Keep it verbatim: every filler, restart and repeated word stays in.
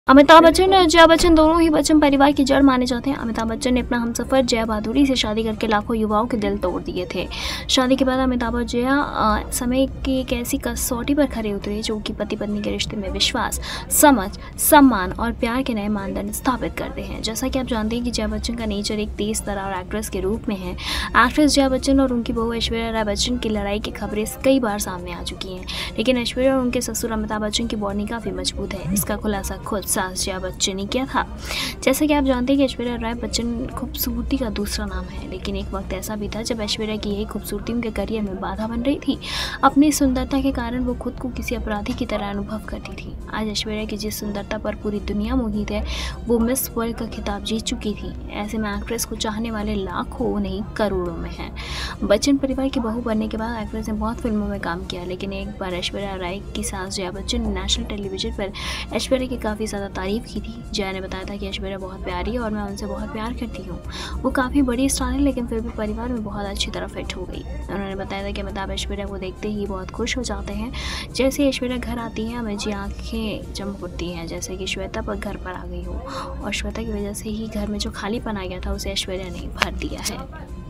अमिताभ बच्चन और जया बच्चन दोनों ही बच्चन परिवार की जड़ माने जाते हैं। अमिताभ बच्चन ने अपना हमसफर जया भादुरी से शादी करके लाखों युवाओं के दिल तोड़ दिए थे। शादी के बाद अमिताभ और जया समय की एक ऐसी कसौटी पर खड़े उतरे जो कि पति पत्नी के रिश्ते में विश्वास, समझ, सम्मान और प्यार के नए मानदंड स्थापित करते हैं। जैसा कि आप जानते हैं कि जया बच्चन का नेचर एक तेज तर्रार एक्ट्रेस के रूप में है। एक्ट्रेस जया बच्चन और उनकी बहू ऐश्वर्या राय बच्चन की लड़ाई की खबरें कई बार सामने आ चुकी हैं, लेकिन ऐश्वर्या और उनके ससुर अमिताभ बच्चन की बॉन्डिंग काफी मजबूत है। इसका खुलासा खुद सास जया बच्चन ने किया था। जैसा कि आप जानते हैं कि ऐश्वर्या राय बच्चन खूबसूरती का दूसरा नाम है, लेकिन एक वक्त ऐसा भी था जब ऐश्वर्या की यही खूबसूरती उनके करियर में बाधा बन रही थी। अपनी सुंदरता के कारण वो खुद को किसी अपराधी की तरह अनुभव करती थी। आज ऐश्वर्या की जिस सुंदरता पर पूरी दुनिया मोहित है, वो मिस वर्ल्ड का खिताब जीत चुकी थी। ऐसे में एक्ट्रेस को चाहने वाले लाखों नहीं करोड़ों में हैं। बच्चन परिवार की बहू बनने के बाद एक्ट्रेस ने बहुत फिल्मों में काम किया, लेकिन एक बार ऐश्वर्या राय की सास जया बच्चन ने नेशनल टेलीविजन पर ऐश्वर्या की काफ़ी ज़्यादा तारीफ की थी। जया ने बताया था कि ऐश्वर्या बहुत प्यारी है और मैं उनसे बहुत प्यार करती हूँ। वो काफ़ी बड़ी स्टार है, लेकिन फिर भी परिवार में बहुत अच्छी तरह फिट हो गई। उन्होंने बताया था कि अमिताभ ऐश्वर्या को देखते ही बहुत खुश हो जाते हैं। जैसे ऐश्वर्या घर आती है, अमित जी आँखें चमक उठती हैं, जैसे कि श्वेता पर घर पर आ गई हो, और श्वेता की वजह से ही घर में जो खालीपन आ गया था उसे ऐश्वर्या ने भर दिया है।